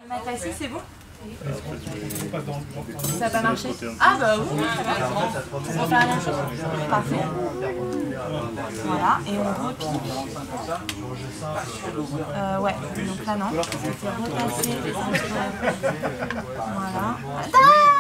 On a passé, c'est bon? Ça n'a pas marché? Ah bah oui, très bien. On va faire la même chose. Parfait. Voilà, et on repique. Ouais, donc là non. Ça fait repasser. Voilà. Tada!